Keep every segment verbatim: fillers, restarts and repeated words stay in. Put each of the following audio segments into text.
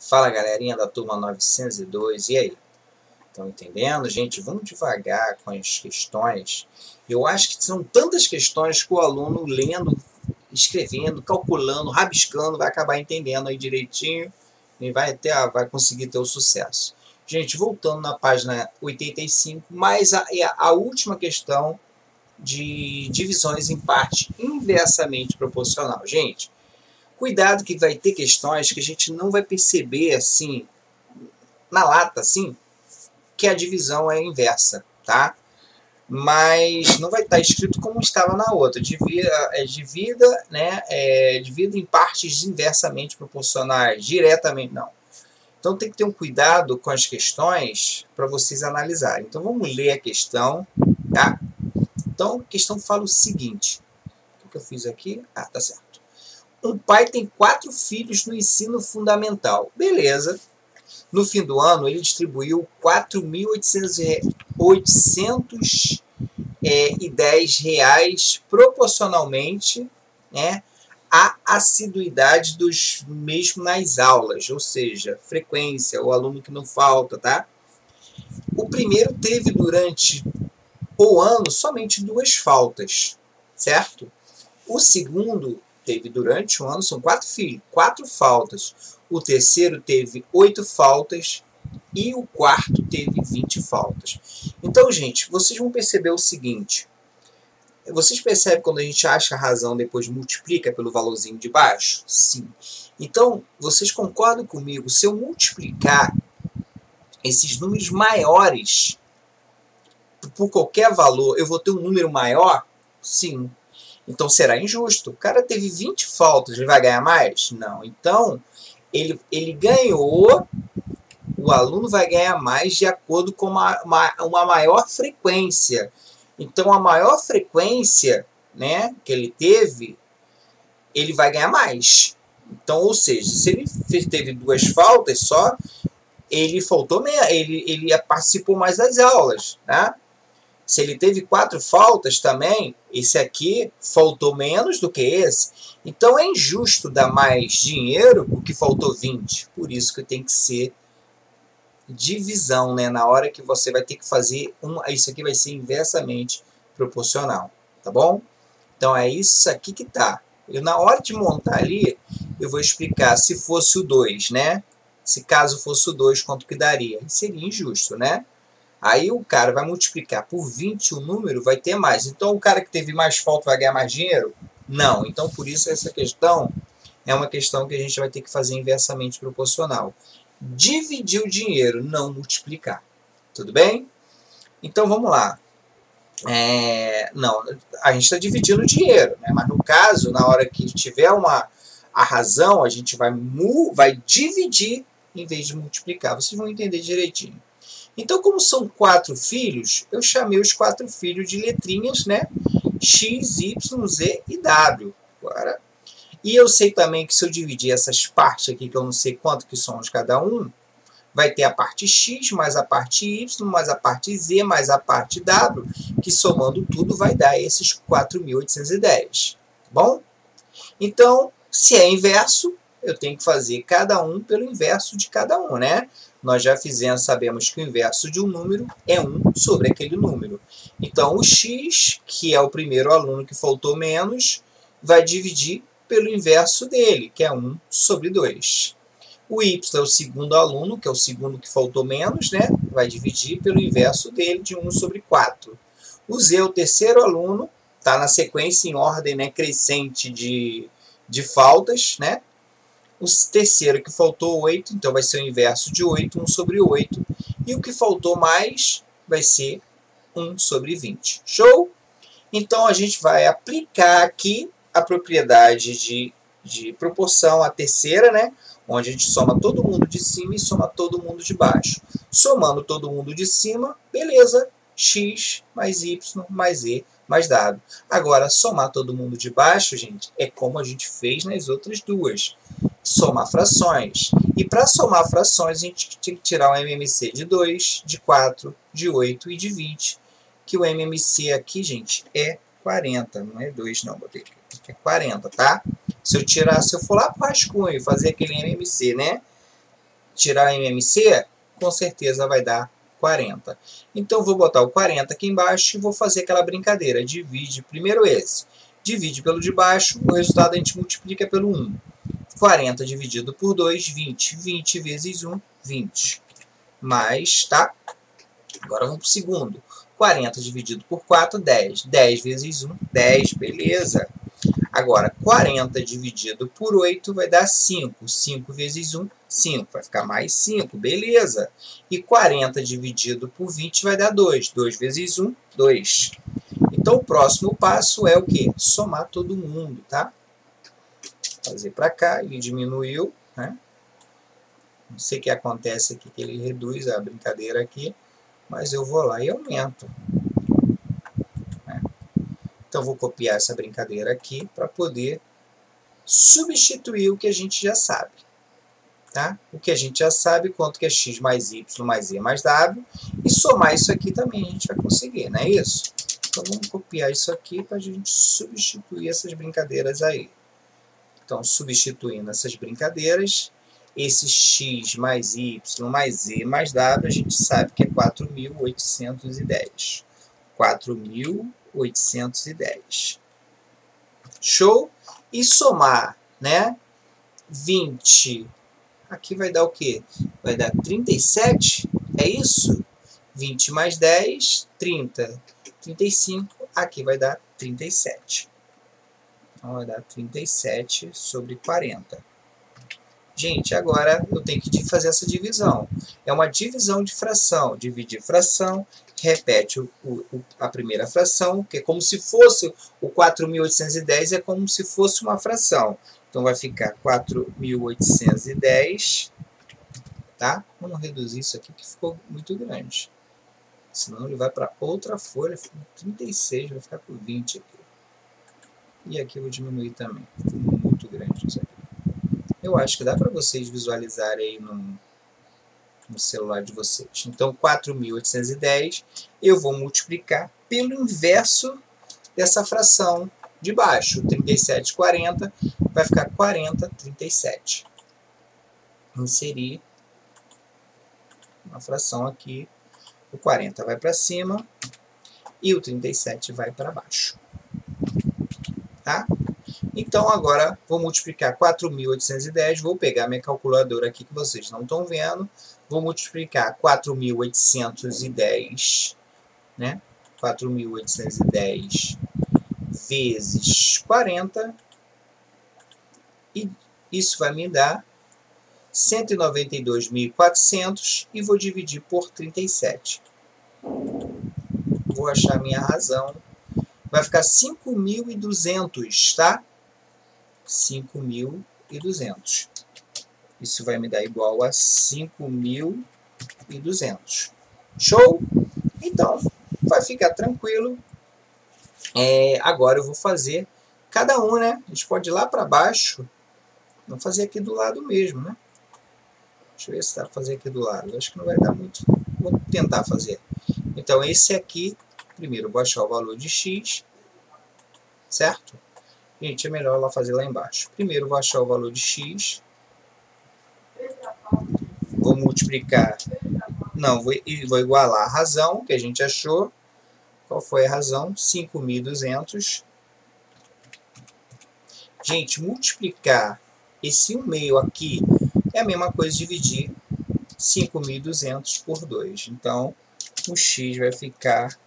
Fala, galerinha da turma novecentos e dois, e aí? Estão entendendo? Gente, vamos devagar com as questões. Eu acho que são tantas questões que o aluno lendo, escrevendo, calculando, rabiscando, vai acabar entendendo aí direitinho e vai, ter, vai conseguir ter o sucesso. Gente, voltando na página oitenta e cinco, mais a, a última questão de divisões em parte inversamente proporcional. Gente, cuidado que vai ter questões que a gente não vai perceber assim, na lata, assim, que a divisão é inversa, tá? Mas não vai estar escrito como estava na outra. Divida, é, divida, né, é, divida em partes inversamente proporcionais, diretamente, não. Então tem que ter um cuidado com as questões para vocês analisarem. Então vamos ler a questão, tá? Então a questão fala o seguinte. O que eu fiz aqui? Ah, tá certo. Um pai tem quatro filhos no ensino fundamental. Beleza. No fim do ano, ele distribuiu quatro mil oitocentos e dez reais proporcionalmente, né, à assiduidade dos mesmos nas aulas, ou seja, frequência, o aluno que não falta, tá? O primeiro teve durante o ano somente duas faltas, certo? O segundo teve durante o ano, são quatro filhos, quatro faltas. O terceiro teve oito faltas e o quarto teve vinte faltas. Então, gente, vocês vão perceber o seguinte. Vocês percebem quando a gente acha a razão depois multiplica pelo valorzinho de baixo? Sim. Então, vocês concordam comigo? Se eu multiplicar esses números maiores por qualquer valor, eu vou ter um número maior? Sim. Então, será injusto. O cara teve vinte faltas, ele vai ganhar mais? Não. Então, ele, ele ganhou, o aluno vai ganhar mais de acordo com uma, uma, uma maior frequência. Então, a maior frequência, né, que ele teve, ele vai ganhar mais. Então, ou seja, se ele teve duas faltas só, ele faltou ele, ele participou mais das aulas, né? Se ele teve quatro faltas também, esse aqui faltou menos do que esse. Então é injusto dar mais dinheiro porque faltou vinte. Por isso que tem que ser divisão, né? Na hora que você vai ter que fazer, um, isso aqui vai ser inversamente proporcional, tá bom? Então é isso aqui que tá. Eu, na hora de montar ali, eu vou explicar se fosse o dois, né? Se caso fosse o dois, quanto que daria? Seria injusto, né? Aí o cara vai multiplicar por vinte o número, vai ter mais. Então o cara que teve mais falta vai ganhar mais dinheiro? Não. Então por isso essa questão é uma questão que a gente vai ter que fazer inversamente proporcional. Dividir o dinheiro, não multiplicar. Tudo bem? Então vamos lá. É, não, a gente está dividindo o dinheiro, né? Mas no caso, na hora que tiver uma, a razão, a gente vai, mu, vai dividir em vez de multiplicar. Vocês vão entender direitinho. Então, como são quatro filhos, eu chamei os quatro filhos de letrinhas, né? X, Y, Z e W. Agora, e eu sei também que se eu dividir essas partes aqui, que eu não sei quanto que são de cada um, vai ter a parte X, mais a parte Y, mais a parte Z, mais a parte W, que somando tudo vai dar esses quatro mil oitocentos e dez. Tá bom? Então, se é inverso, eu tenho que fazer cada um pelo inverso de cada um, né? Nós já fizemos, sabemos que o inverso de um número é um sobre aquele número. Então, o x, que é o primeiro aluno que faltou menos, vai dividir pelo inverso dele, que é um sobre dois. O y é o segundo aluno, que é o segundo que faltou menos, né? Vai dividir pelo inverso dele, de um sobre quatro. O z é o terceiro aluno, está na sequência em ordem, né, crescente de, de faltas, né? O terceiro que faltou oito, então vai ser o inverso de oito, um sobre oito. E o que faltou mais vai ser um sobre vinte. Show? Então a gente vai aplicar aqui a propriedade de, de proporção, a terceira, né? Onde a gente soma todo mundo de cima e soma todo mundo de baixo. Somando todo mundo de cima, beleza, x mais y mais z mais w. Agora, somar todo mundo de baixo, gente, é como a gente fez nas outras duas. Somar frações. E para somar frações, a gente tem que tirar o M M C de dois, de quatro, de oito e de vinte. Que o M M C aqui, gente, é quarenta. Não é dois, não. Botei aqui. É quarenta, tá? Se eu tirar, se eu for lá para o rascunho e fazer aquele M M C, né? tirar M M C, com certeza vai dar quarenta. Então, vou botar o quarenta aqui embaixo e vou fazer aquela brincadeira. Divide primeiro esse. Divide pelo de baixo, o resultado a gente multiplica pelo um. quarenta dividido por dois, vinte. vinte vezes um, vinte. Mais, tá? Agora vamos para o segundo. quarenta dividido por quatro, dez. dez vezes um, dez. Beleza. Agora, quarenta dividido por oito vai dar cinco. cinco vezes um, cinco. Vai ficar mais cinco. Beleza. E quarenta dividido por vinte vai dar dois. dois vezes um, dois. Então, o próximo passo é o quê? Somar todo mundo, tá? Fazer para cá, ele diminuiu, né? Não sei o que acontece aqui, que ele reduz a brincadeira aqui, mas eu vou lá e aumento. Né? Então, vou copiar essa brincadeira aqui para poder substituir o que a gente já sabe. Tá? O que a gente já sabe, quanto que é x mais y mais z mais w, e somar isso aqui também a gente vai conseguir, não é isso? Então, vamos copiar isso aqui para a gente substituir essas brincadeiras aí. Então, substituindo essas brincadeiras, esse x mais y mais z mais w, a gente sabe que é quatro mil oitocentos e dez. quatro mil oitocentos e dez. Show? E somar, né? vinte. Aqui vai dar o quê? Vai dar trinta e sete. É isso? vinte mais dez, trinta. trinta e cinco. Aqui vai dar trinta e sete. Então, vai dar trinta e sete sobre quarenta. Gente, agora eu tenho que fazer essa divisão. É uma divisão de fração. Dividir fração, repete o, o, a primeira fração, que é como se fosse o quatro mil oitocentos e dez, é como se fosse uma fração. Então, vai ficar quatro mil oitocentos e dez. Tá? Vamos reduzir isso aqui, que ficou muito grande. Senão ele vai para outra folha, fica com trinta e seis, vai ficar com vinte aqui. E aqui eu vou diminuir também. Ficou muito grande isso aqui. Eu acho que dá para vocês visualizarem aí no, no celular de vocês. Então, quatro mil oitocentos e dez eu vou multiplicar pelo inverso dessa fração de baixo. trinta e sete, quarenta, vai ficar quarenta, trinta e sete. Inserir uma fração aqui. O quarenta vai para cima e o trinta e sete vai para baixo. Tá? Então, agora, vou multiplicar quatro mil oitocentos e dez, vou pegar minha calculadora aqui que vocês não estão vendo, vou multiplicar quatro mil oitocentos e dez, né? quatro mil oitocentos e dez vezes quarenta, e isso vai me dar cento e noventa e dois mil e quatrocentos, e vou dividir por trinta e sete. Vou achar minha razão. Vai ficar cinco mil e duzentos, tá? cinco mil e duzentos. Isso vai me dar igual a cinco mil e duzentos. Show? Então, vai ficar tranquilo. É, agora eu vou fazer cada um, né? A gente pode ir lá para baixo. Vamos fazer aqui do lado mesmo, né? Deixa eu ver se dá para fazer aqui do lado. Acho que não vai dar muito. Vou tentar fazer. Então, esse aqui, primeiro eu vou achar o valor de x, certo? Gente, é melhor lá fazer lá embaixo. Primeiro eu vou achar o valor de x. Vou multiplicar. Não, vou, vou igualar a razão que a gente achou. Qual foi a razão? cinco mil e duzentos. Gente, multiplicar esse um meio aqui é a mesma coisa de dividir cinco mil e duzentos por dois. Então, o x vai ficar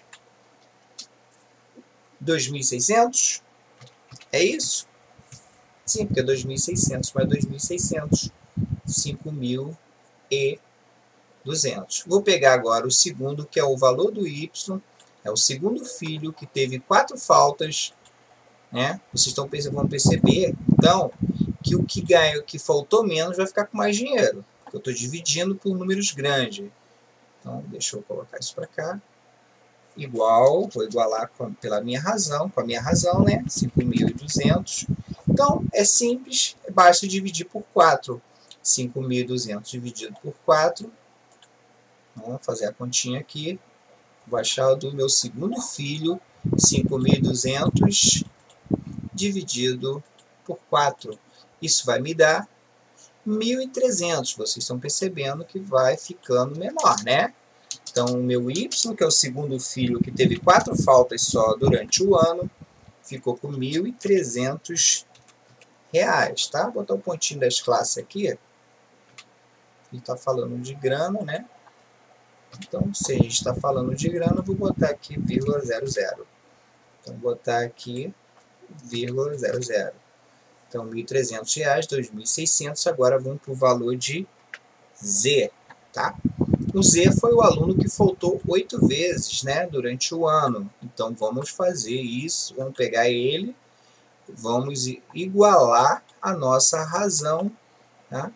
dois mil e seiscentos. É isso? Sim, porque é dois mil e seiscentos mais dois mil e seiscentos. cinco mil e duzentos. Vou pegar agora o segundo, que é o valor do y. É o segundo filho que teve quatro faltas. Né? Vocês estão, vão perceber, então, que o que ganha, o que faltou menos, vai ficar com mais dinheiro. Porque eu estou dividindo por números grandes. Então, deixa eu colocar isso para cá. Igual, vou igualar com, pela minha razão, com a minha razão, né? cinco mil e duzentos. Então, é simples, basta dividir por quatro. cinco mil e duzentos dividido por quatro. Vamos fazer a continha aqui. Vou achar o do meu segundo filho, cinco mil e duzentos dividido por quatro. Isso vai me dar mil e trezentos. Vocês estão percebendo que vai ficando menor, né? Então, o meu Y, que é o segundo filho, que teve quatro faltas só durante o ano, ficou com mil e trezentos reais, tá? Vou botar o pontinho das classes aqui. Ele está falando de grana, né? Então, se a gente está falando de grana, vou botar aqui vírgula zero zero. Então, vou botar aqui vírgula zero zero. Então, mil e trezentos reais, dois mil e seiscentos. Agora vamos para o valor de Z, tá? O Z foi o aluno que faltou oito vezes, né, durante o ano. Então, vamos fazer isso. Vamos pegar ele. Vamos igualar a nossa razão, tá?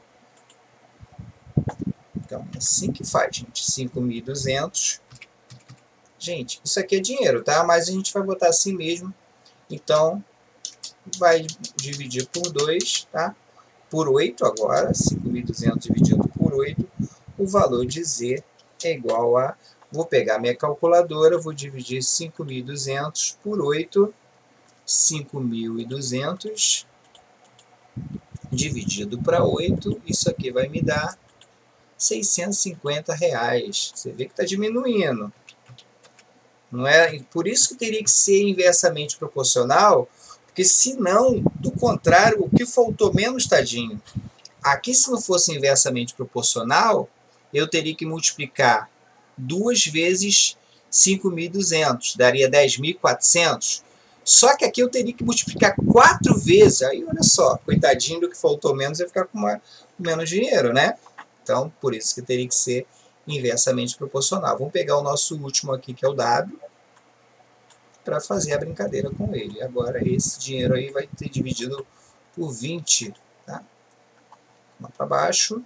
Então, é assim que faz, gente. cinco mil e duzentos. Gente, isso aqui é dinheiro, tá? Mas a gente vai botar assim mesmo. Então, vai dividir por dois, tá? Por oito agora. cinco mil e duzentos dividido por oito. O valor de Z é igual a... Vou pegar minha calculadora, vou dividir cinco mil e duzentos por oito. cinco mil e duzentos dividido para oito. Isso aqui vai me dar seiscentos e cinquenta reais. Você vê que está diminuindo. Não é? Por isso que teria que ser inversamente proporcional, porque senão, do contrário, o que faltou menos, tadinho. Aqui, se não fosse inversamente proporcional, eu teria que multiplicar duas vezes cinco mil e duzentos, daria dez mil e quatrocentos. Só que aqui eu teria que multiplicar quatro vezes. Aí, olha só, coitadinho do que faltou menos, ia ficar com uma, menos dinheiro, né? Então, por isso que teria que ser inversamente proporcional. Vamos pegar o nosso último aqui, que é o W, para fazer a brincadeira com ele. Agora, esse dinheiro aí vai ter dividido por vinte, tá? Lá para baixo.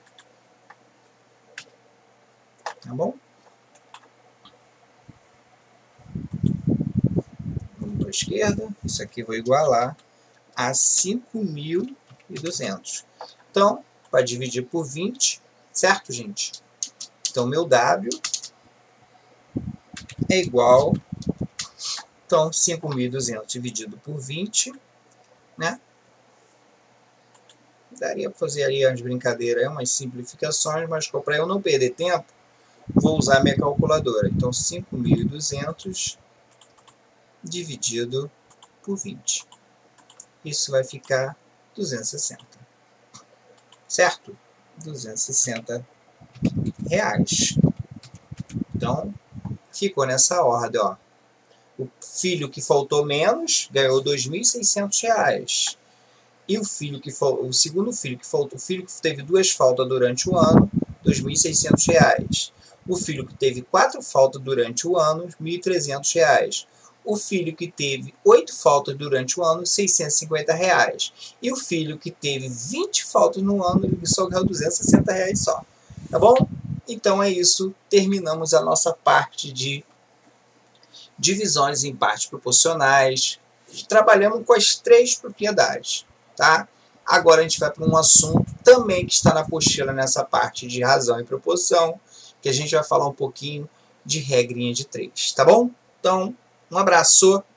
Tá bom? Vamos para a esquerda. Isso aqui eu vou igualar a cinco mil e duzentos. Então, para dividir por vinte, certo, gente? Então, meu W é igual... Então, cinco mil e duzentos dividido por vinte, né? Daria para fazer ali as brincadeiras, umas simplificações, mas para eu não perder tempo, vou usar minha calculadora. Então, cinco mil e duzentos dividido por vinte. Isso vai ficar duzentos e sessenta. Certo? duzentos e sessenta reais. Então, ficou nessa ordem, ó. O filho que faltou menos ganhou dois mil e seiscentos reais. E o filho que o segundo filho que faltou, o filho que teve duas faltas durante o ano, dois mil e seiscentos reais. O filho que teve quatro faltas durante o ano, mil e trezentos reais. O filho que teve oito faltas durante o ano, seiscentos e cinquenta reais. E o filho que teve vinte faltas no ano, ele só ganhou duzentos e sessenta reais só. Tá bom? Então é isso. Terminamos a nossa parte de divisões em partes proporcionais. Trabalhamos com as três propriedades, tá? Agora a gente vai para um assunto também que está na apostila nessa parte de razão e proporção, que a gente vai falar um pouquinho de regrinha de três, tá bom? Então, um abraço.